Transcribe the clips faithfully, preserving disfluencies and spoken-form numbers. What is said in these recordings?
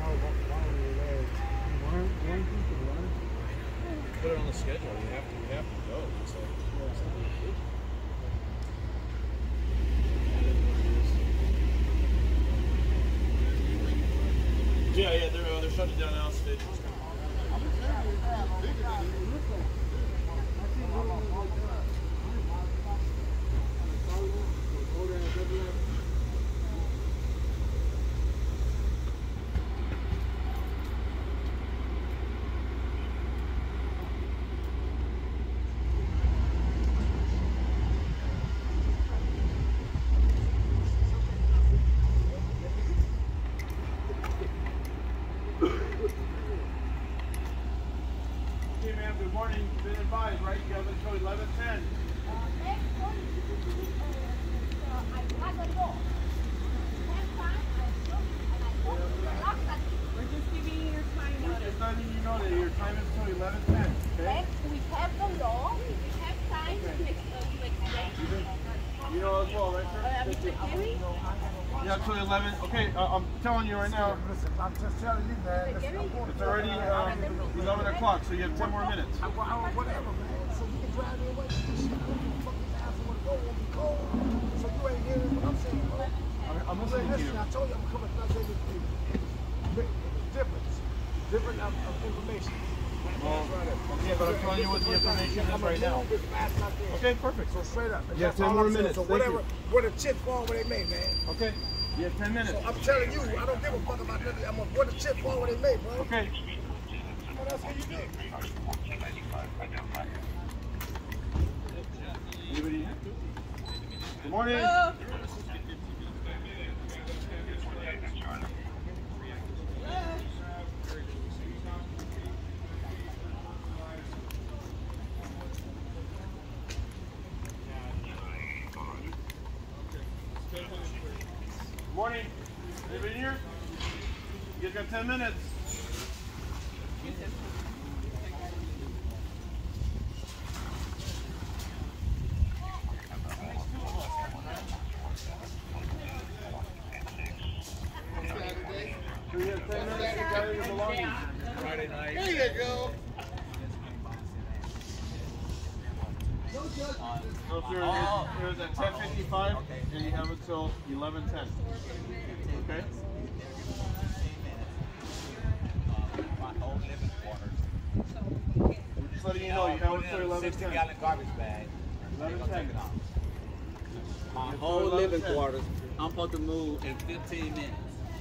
Put it on the schedule. You have to, you have to go. It's like, it's not a big Yeah, yeah, they're, uh, they're shutting down now. Stage. Okay, uh, I'm telling you right now. Listen, I'm just telling you, man. Listen, it's already um, eleven o'clock, so you have ten more minutes. I, I, whatever, man. So you can drive me away with this shit. I don't give a fuck if the ass will go, it will be cold. So you ain't hearing what I'm saying, bro. I'm, I'm listening to you. I told you I'm coming to say this to you. Difference. Different of, of information. Well, yeah, but I'm telling you what the information is right now. Okay, perfect. So straight up. You have ten more minutes. So whatever, where the chips fall where they made, man. Okay. You have ten minutes. So I'm telling you, I don't give a fuck about nothing. I'm gonna where the chips fall where they made, bro. Okay. What else can you do? Anybody? Good morning. Hello. Good morning. Anybody here? You guys got ten minutes. So you have ten minutes to gather your belongings. Friday night. There you go. So sir, it was at ten fifty-five, and you have until eleven ten. Okay? We're just letting you know you have until eleven ten. sixty gallon garbage bag. eleven ten. My whole living quarters, I'm supposed to move in fifteen minutes.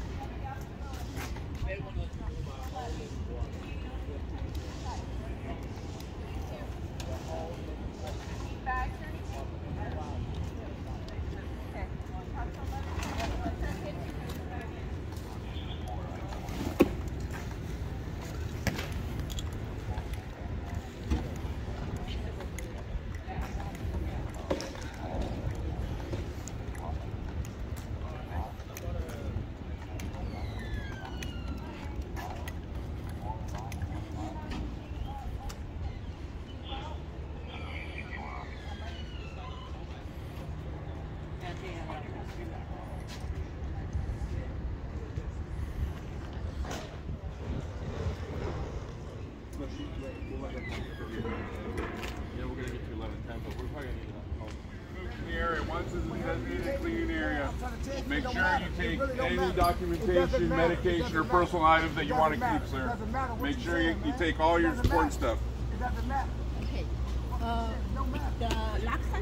Yeah, we're going to get to eleven ten, but we're probably going to need that. The area. Once it's a designated clean area, make sure you take any documentation, medication, or personal items that you want to keep, sir. Make sure you, you take all your important stuff. It doesn't matter. Okay. Uh, the LAHSA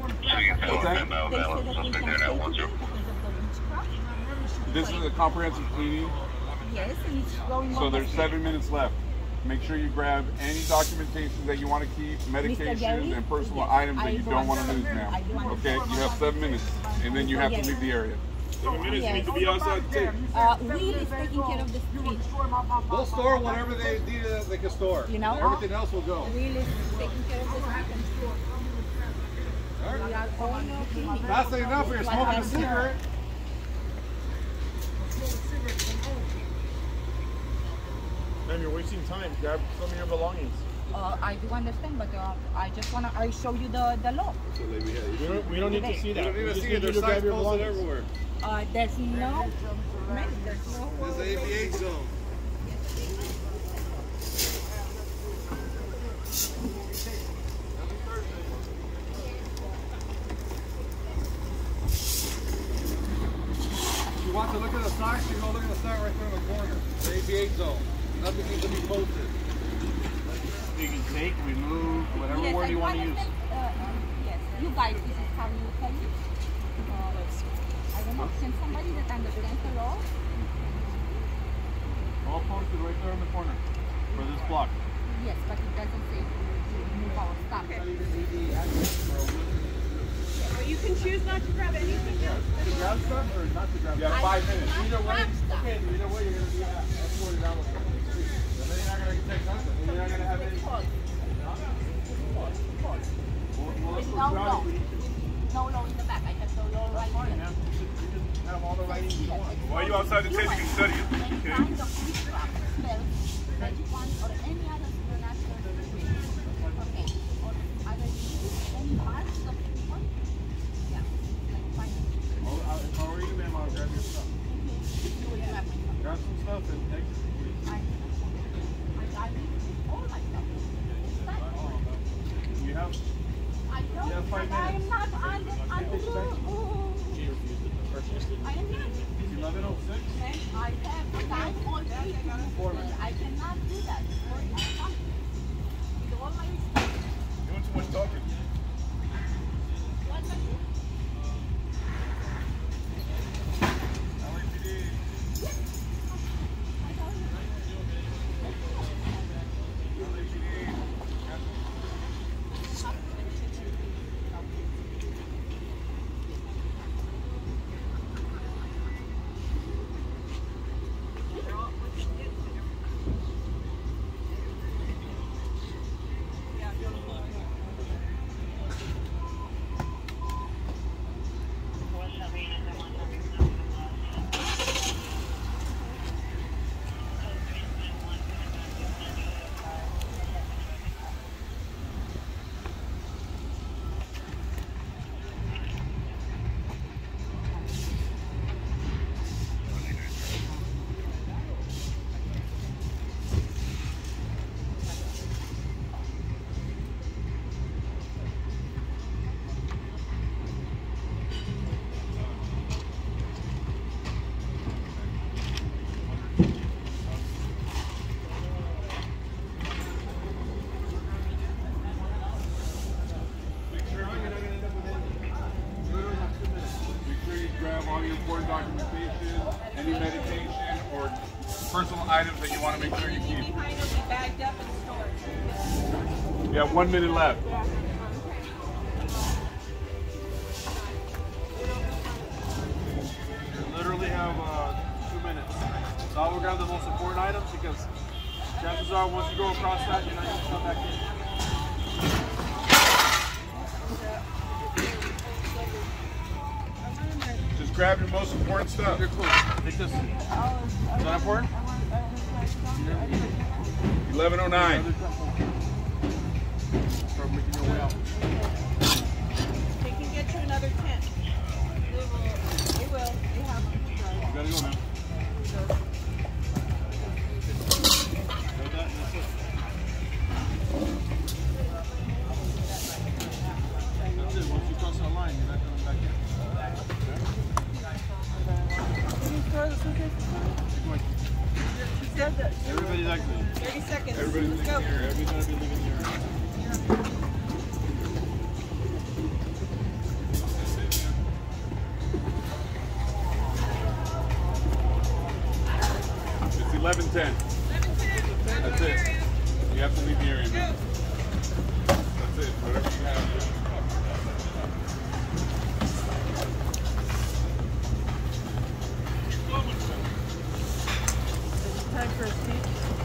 This is a comprehensive cleaning. Yes, it's going So on there's the seven minutes left. Make sure you grab any documentation that you want to keep, medications, and personal yes, items that I you don't want to lose now. Okay, you have seven minutes, and then you have to leave the area. Seven minutes, yes. you need to be outside the tape. Uh, Will is taking care of the street. They'll store whatever they need uh, they can store. You know? Everything else will go. Will is taking care of the street. We are all cleaning. That's not enough. You're smoking a cigarette. Man, you're wasting time. Grab some of your belongings. Uh, I do understand, but uh, I just wanna I show you the the law. We don't, we don't need to see that. You don't We even just see need it. you There's to grab signs your posted belongings. everywhere. Uh, there's no, man, there's no. This is A V H zone. If you want to look at the sign, you go look at the sign right there in the corner. The A V H zone. Nothing needs to be posted. You can take, remove, whatever Yes, word I you do want to use. understand. Uh, uh, yes, you guys, this is how you tell me. Uh, I don't know, can somebody that understands the law? All posted right there in the corner for this block. Yes, but it doesn't say to move our stuff. Well, you can choose not to grab anything else. To grab stuff or not to grab You have five minutes. Either way, Grab stuff. okay, either way you're going to be escorted out with it. And then you're not going to take nothing. And you're not going to have any. Pause. Pause. Pause. We'll, we'll There's escort no you out law. if we need to. No law in the back. I have no law right Fine, here. man. You just, you just have all the writings you want. While you outside the tent, you can study it. Any Okay. kind of witchcraft, spells, magic wand, or any other supernatural situation. Okay. Or other any marks of people. Yeah. Like fine. I'll- I'll- If I were you, ma'am, I'll grab your stuff. You will grab my stuff. Grab some stuff and exit, please. I, I, I leave all my stuff. It's fine. You have. I know, You have five but I am minutes. not under, under, oh, I am not. eleven oh six. And I have time all day to move, and I cannot do that. I can't. With all my respect. Doing too much talking. What was it? L A P D. I don't know. L A P D. Documentation, any medication, or personal items that you want to make sure you keep. Behind will be bagged up and stored. You have one minute left. You literally have uh, two minutes. So I will grab the most important items because chances are once you go across that, you're not going to come back in. Just grab your most important stuff. You're cool. Take this. Is that important? eleven oh nine. Start making your way out. They can get you another tent. They will. They will. They have them. You gotta go, man. Like that, and that's it. That's it. Once you cross that line, you're not coming back in. Everybody's exiting. thirty seconds. Everybody's Let's go. leaving here. Everybody's gonna be leaving here. It's eleven ten. That's it. You have to leave the area, man. That's it. Whatever you have. Time for a seat.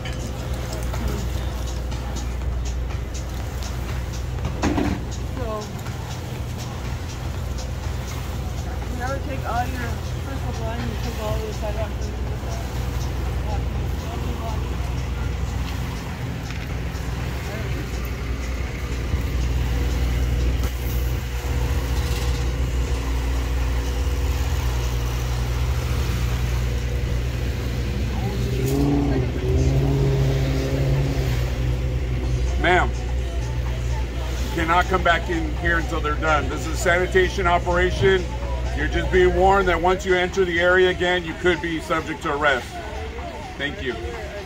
So, you never take all your personal belongings and take all the sidewalk to the side. cannot come back in here until they're done. This is a sanitation operation. You're just being warned that once you enter the area again, you could be subject to arrest. Thank you.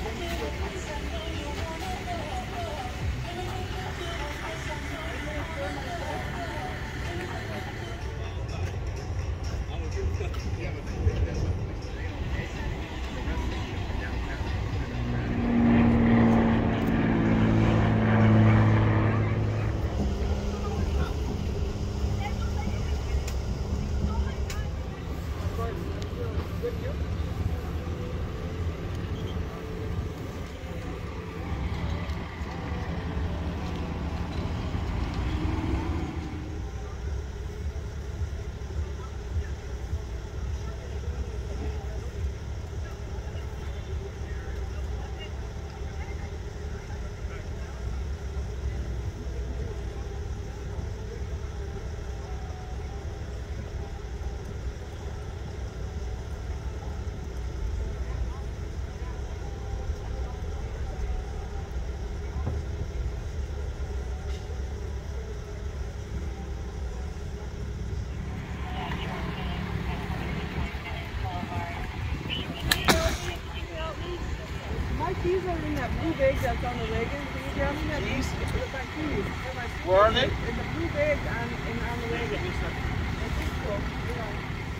Keys are in that blue bag that's on the wagon. Can you grab me that keys? My keys. Where are they? In the blue bag on, in, on the wagon. That's cool. Yeah.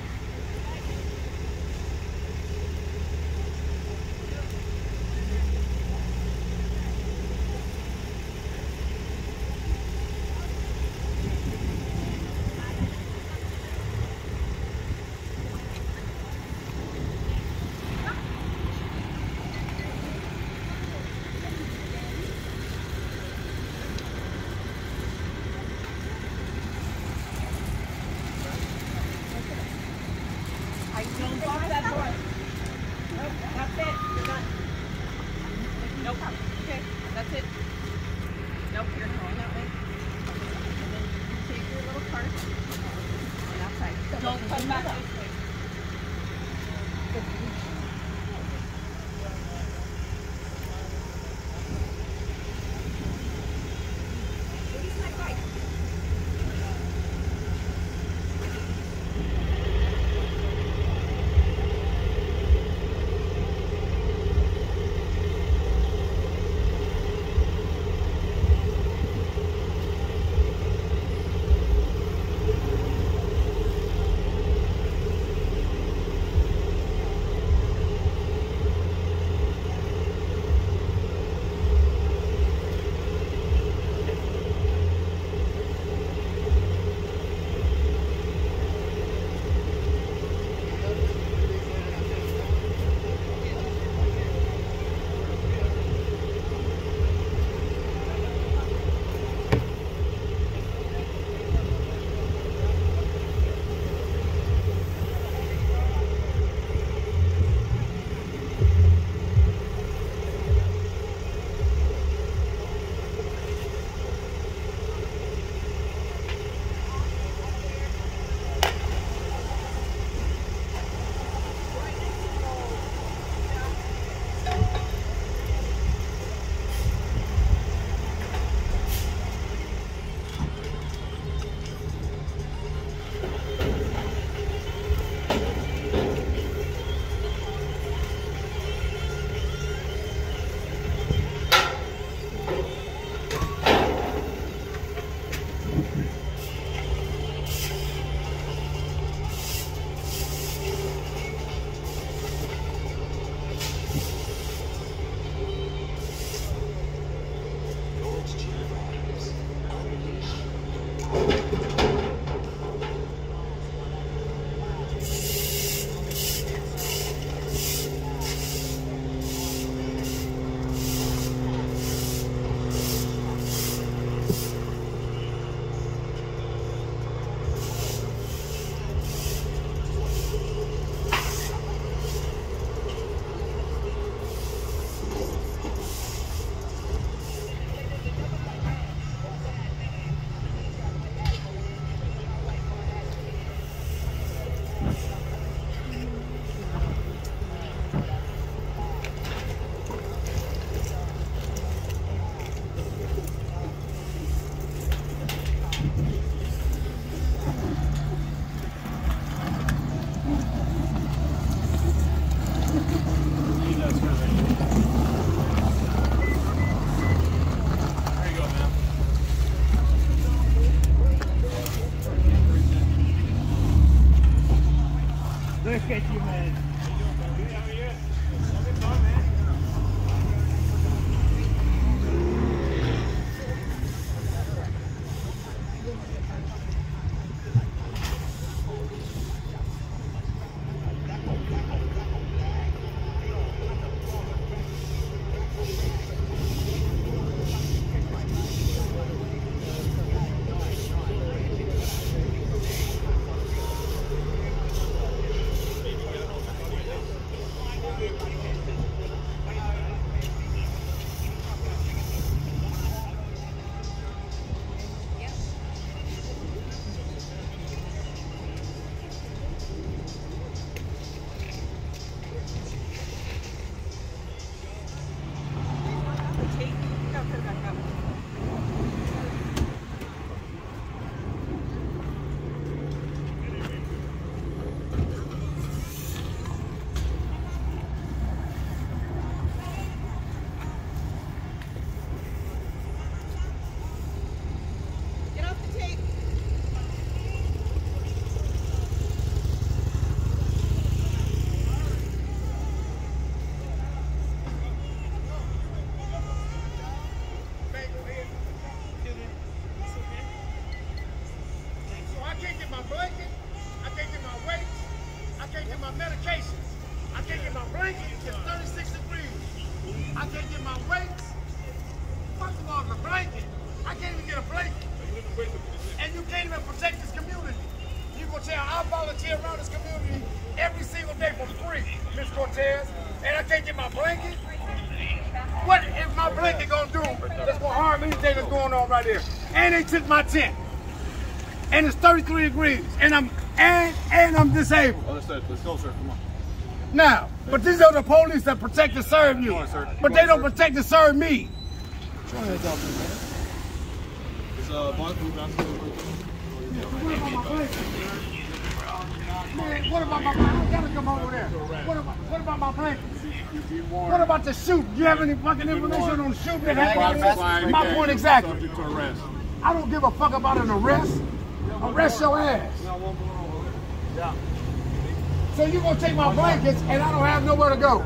Don't lock that door. Nope, that's it. You're done. Nope. Okay, that's it. Nope, you're going that way. And then you take your little cart on that side. Don't come back this way. And they took my tent, and it's thirty-three degrees, and I'm and and I'm disabled. Let's go, sir. Come on. Now, but these are the police that protect and serve you, on, sir. but they don't protect and serve me. It's uh, Man, what about my blanket? I gotta come over there. What about what about my blanket? What about the shoot? Do you have any fucking information on the shoot that happened? My point exactly. Subject to arrest. I don't give a fuck about an arrest. Arrest your ass. Yeah. So you gonna take my blankets and I don't have nowhere to go.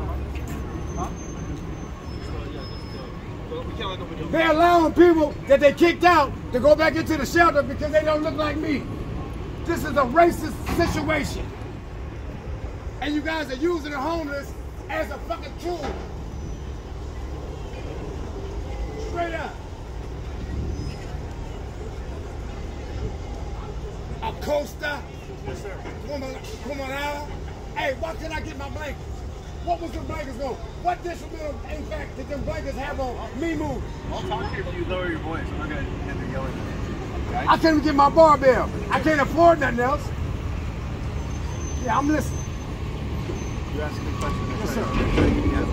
They're allowing people that they kicked out to go back into the shelter because they don't look like me. This is a racist situation. And you guys are using the homeless as a fucking tool. Straight up. A Costa. Yes, sir. Kumanala. Hey, why can I get my blankets? What was the blankets going? What detrimental impact did them blankets have on me moving? I'll talk to you if you lower your voice. I'm not going to end up yelling at you. Okay? I can't even get my barbell. I can't afford nothing else. Yeah, I'm listening. You asked me a question. Yes, sir. Yes,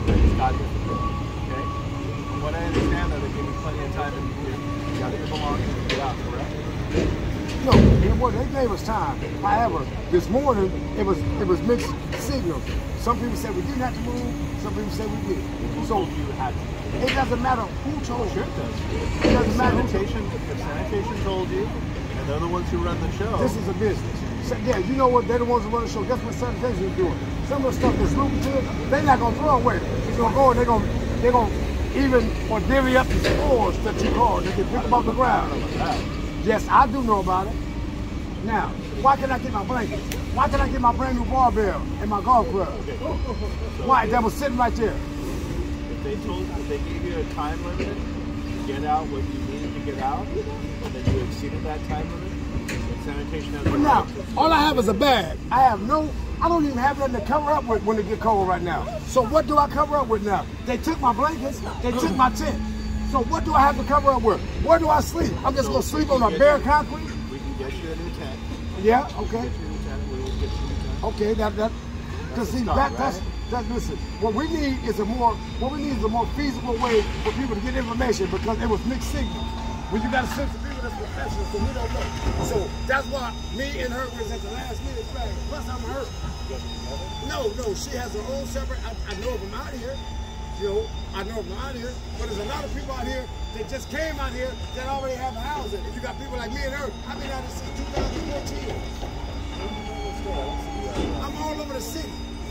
okay? From what I understand, though, they give you plenty of time to you got your belongings and get out, correct? No, it was, they gave us time. However, this morning it was it was mixed signals. Some people said we didn't have to move. Some people said we did. So You had to. it doesn't matter who told you. Sure it does. It doesn't matter. who- Sanitation, if sanitation told you, and they're the ones who run the show. This is a business. So, yeah, you know what? They're the ones who run the show. Guess what sanitation is doing? Some of the stuff that's lucrative, they're not gonna throw away. It's gonna go and they're gonna they're gonna even or divvy up the scores that you called. They can pick them off the ground. Yes, I do know about it. Now, why can I get my blankets? Why can I get my brand new barbell and my golf club? Why? That was sitting right there. If they told, if they gave you a time limit to get out what you needed to get out, and then you exceeded that time limit, and sanitation has. But now, all I have is a bag. I have no, I don't even have nothing to cover up with when it get cold right now. So what do I cover up with now? They took my blankets, they took my tent. So what do I have to cover up with? Where do I sleep? I'm just gonna sleep on a bare concrete? We can get you a new tent. Yeah, okay. Get you a new tent. We will get you a new tent. Okay, that that because see start, that that's that listen, what we need is a more what we need is a more feasible way for people to get information because it was mixed signals. When you got a sense of people that's professional, so we don't know. So that's why me and her was at the last minute flag. Plus I'm hurt. No, no, she has her own separate. I, I know of them out here. You know, I know of them out here. But there's a lot of people out here that just came out here that already have housing. And you got people like me and her. I've been out here since two thousand fourteen. I'm all over the city.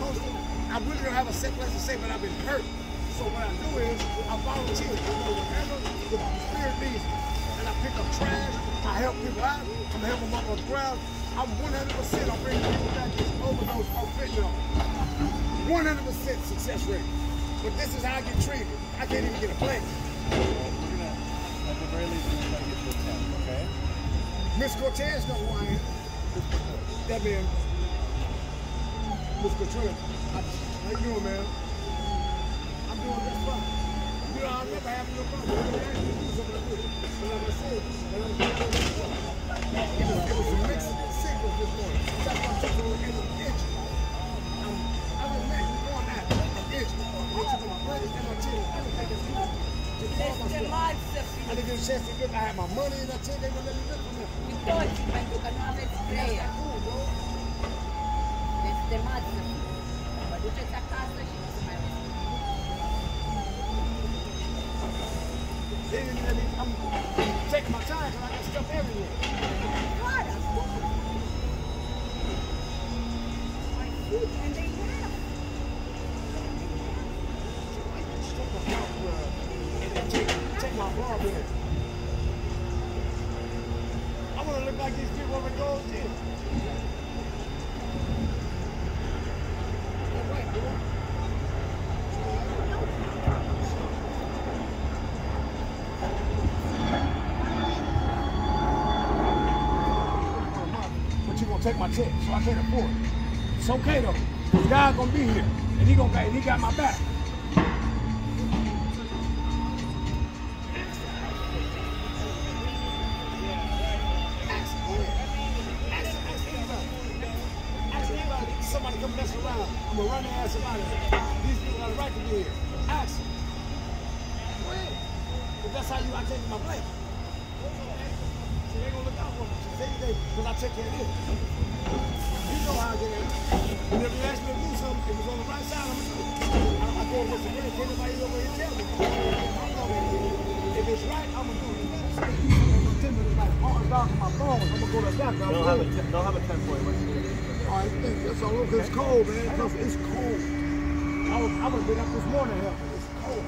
supposed to. I really don't have a set place to say, but I've been hurt. So what I do is I volunteer. You know, whatever the spirit needs, and I pick up trash. I help people out. I'm helping them up on the ground. I'm one hundred percent. I'm bringing people back to overdose on fentanyl. one hundred percent success rate. But this is how I get treated. I can't even get a blanket. We're gonna, at the very least, we're gonna get to a ten, okay? Miss Cortez know who I am. That man, Miss Cortez. How you doing, man? I'm doing just fine. You know, I'll never have no problem. I'm gonna ask you to do something like this. But like I said, it was, it was some mixed signals this morning. That's why I took a little itchy. I'm, I'm imagine going out. I'm itchy. I'm itchy for my brothers and my children. Everything is good. I didn't get a chance to look. I had my money and I told them they wouldn't let me look from them. You thought you went to another sprayer. That's not cool, bro. Este mază. Vă duceți acasă și nu se mai vezi. They didn't let me, I'm taking my time because I got stuff everywhere. What a fool! My food and they have. Stuff my house, uh, and then take, take my bar in. I want to look like these people over gold gym. That's right, bro. But you gonna take my check, so I can't afford it. It's okay though, because God's gonna be here, and he gonna and he got my back. Somebody come mess around, I'm gonna run their ass about it. These people got a right to be here. Ask them. Go ahead. But that's how you I take my blanket. See, they gonna look out for me. Because I take care of this. You know how I get in. And if you ask me to do something, if it's on the right side, I'm gonna do it. I, I go over some minutes, anybody over here tell me. If it's right, I'm gonna do it. ten minutes like, oh, it's down to my bones. I'm gonna go to the doctor. They'll have a ten, they'll have a ten for you. What you do? All right, thank you. That's all over. It's cold, man. It's, it's cold. I was, I was been up this morning helping. It's cold.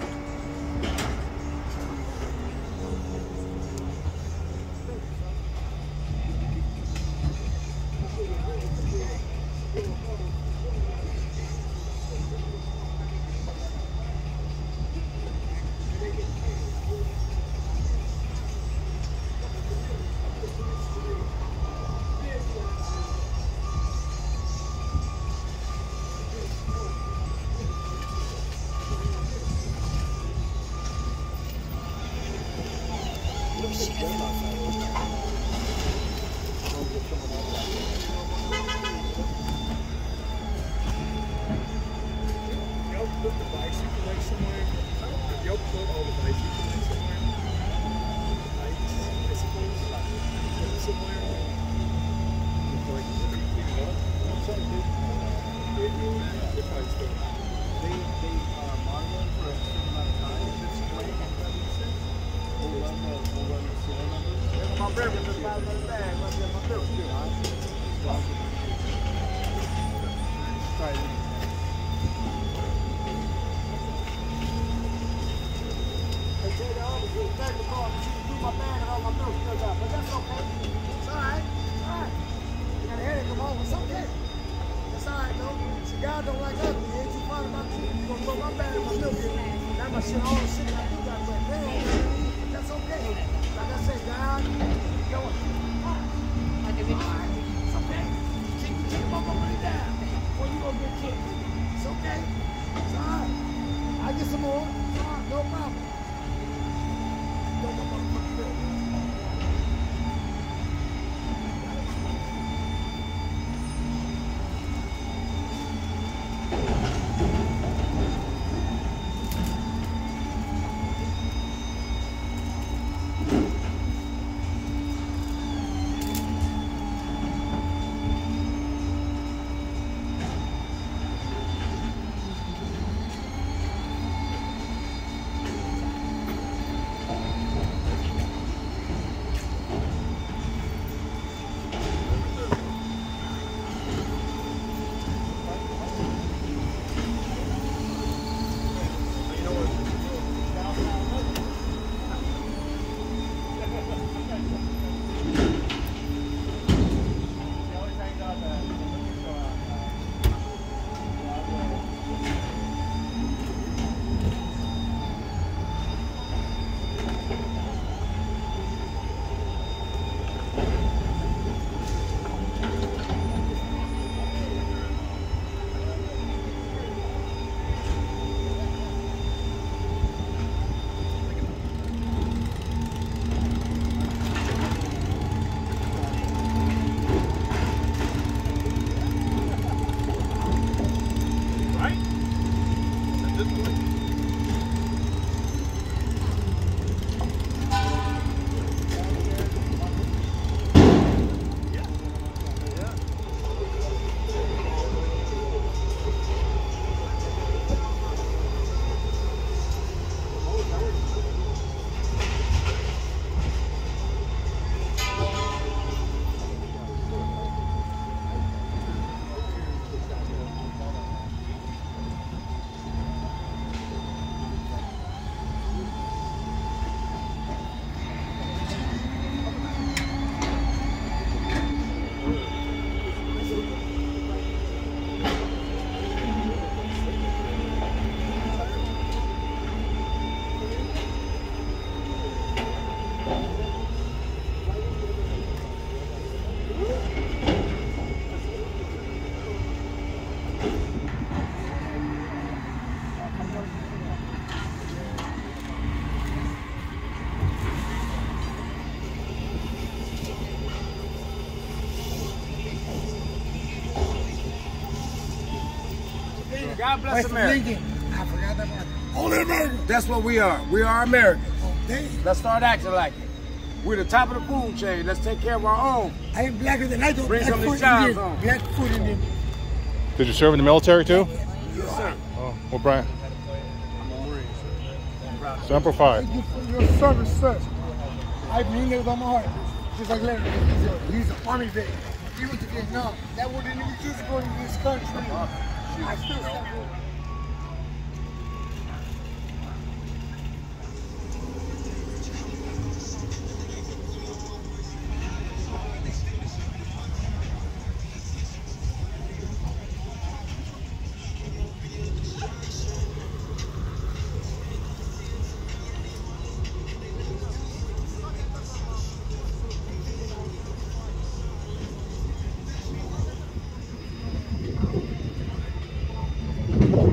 God bless America. I forgot that part. Only America. That's what we are. We are America. Oh, damn. Let's start acting like it. We're the top of the food chain. Let's take care of our own. I ain't blacker than I do. Bring some of these jobs on. Black food in them. Did you serve in the military too? Yes, sir. Oh, what branch? I'm a Marine, sir. Semper Fi. Thank you for your service, sir. I mean it with my heart. Just like Larry. He's an Army vet. He went to Vietnam. That wouldn't even just go to this country. I still stand for it. Thank you.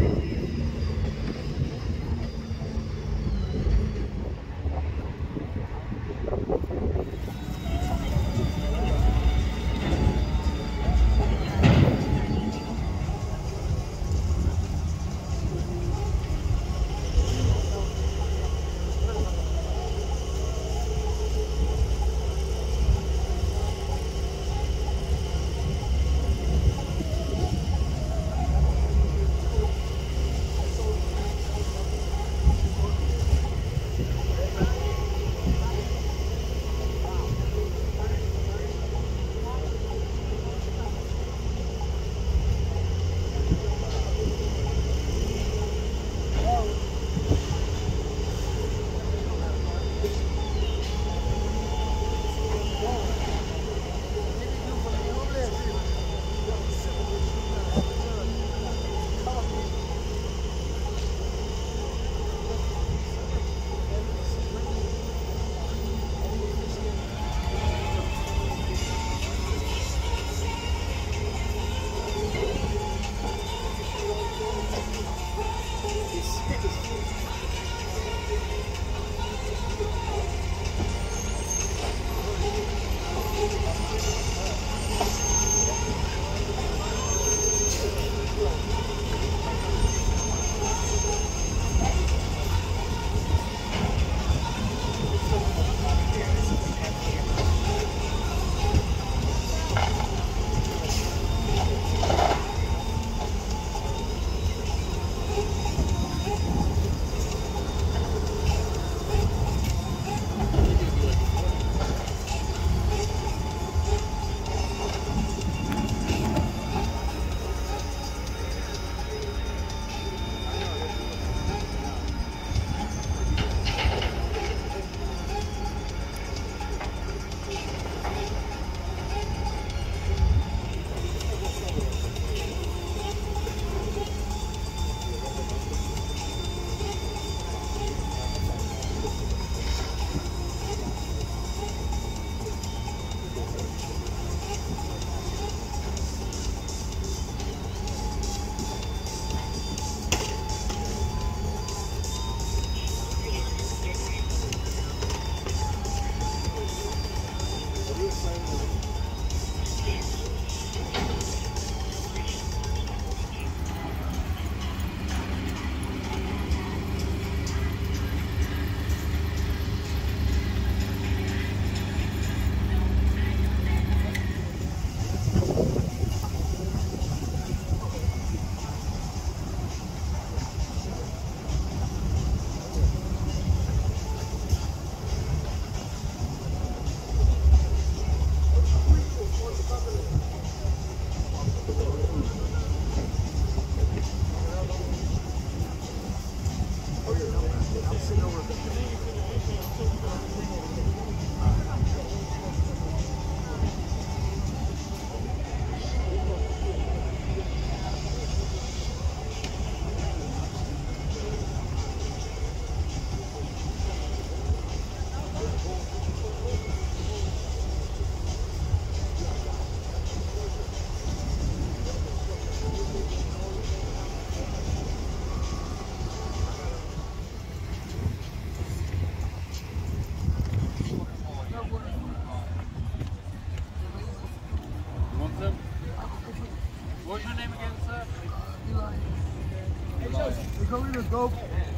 so we just go.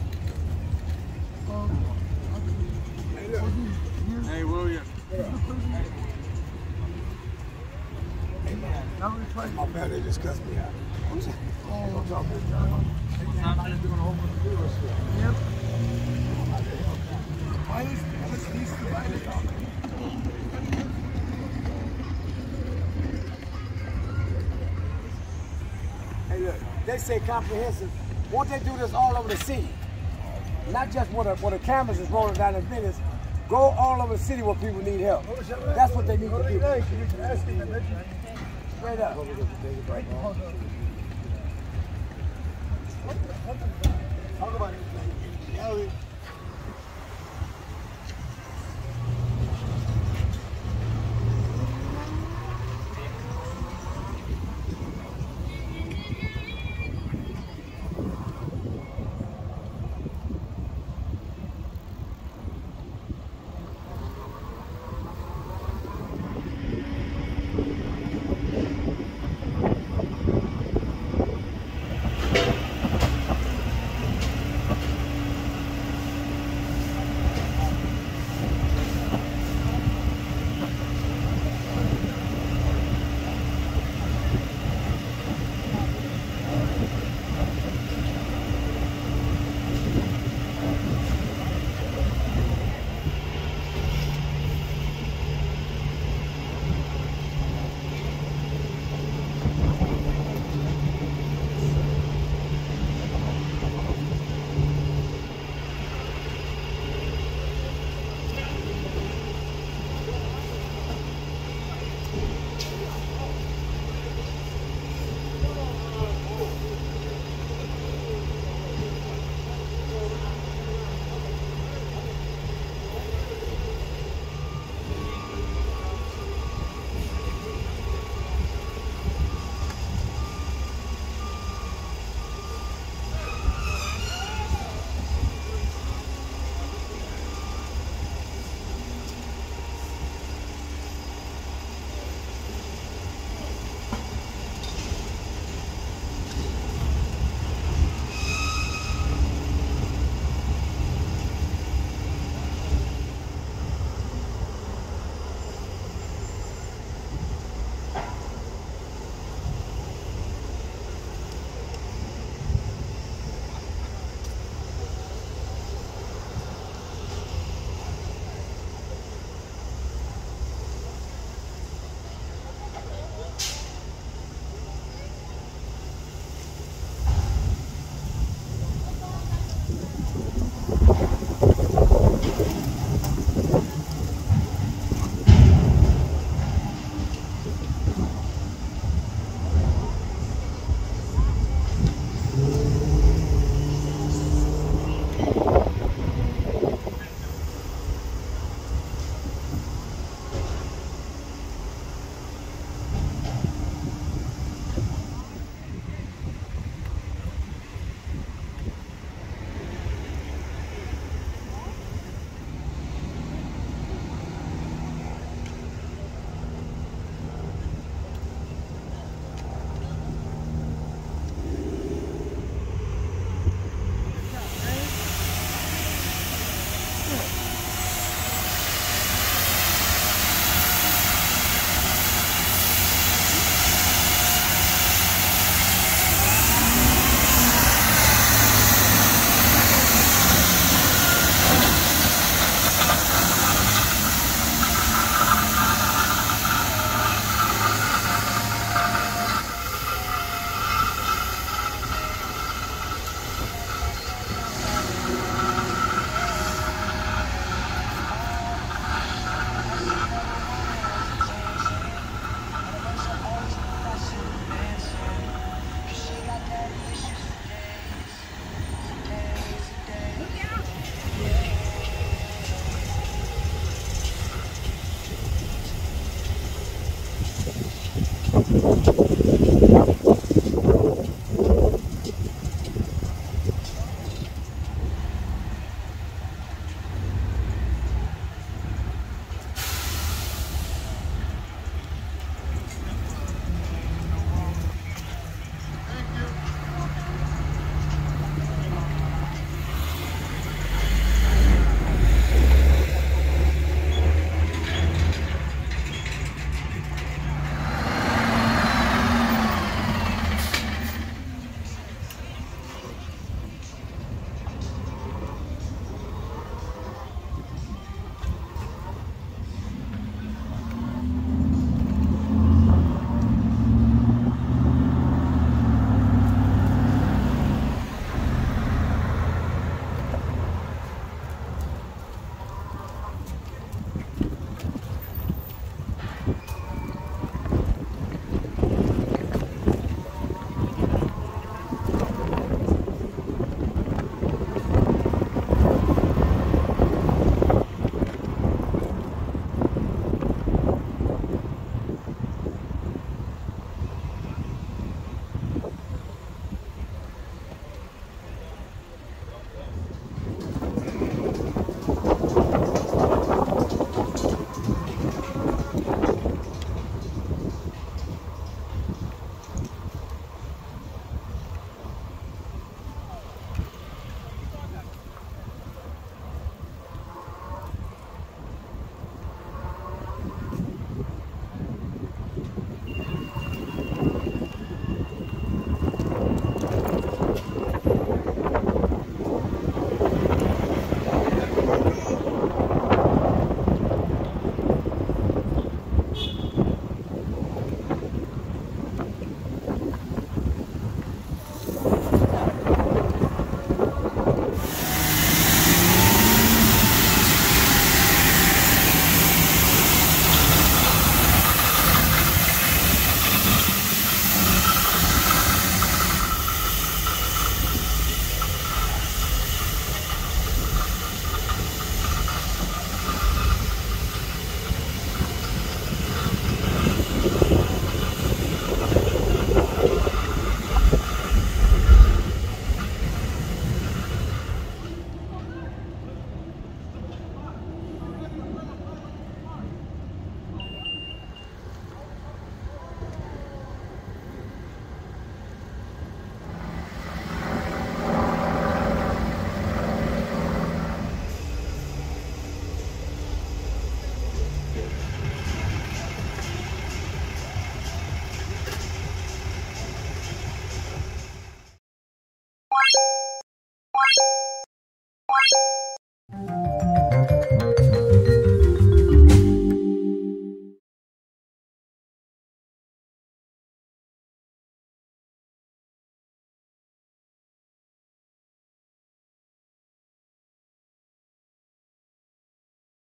Um, Hey, look. Hey, William. My man, they just cussed me out. I'm sorry. Oh, I'm sorry. Yep. Why is this divided? Hey, look, they say comprehensive. Won't they do this all over the city? Not just where the, where the cameras is rolling down in Venice. Go all over the city where people need help. That's what they need to do. Straight up. Talk about it.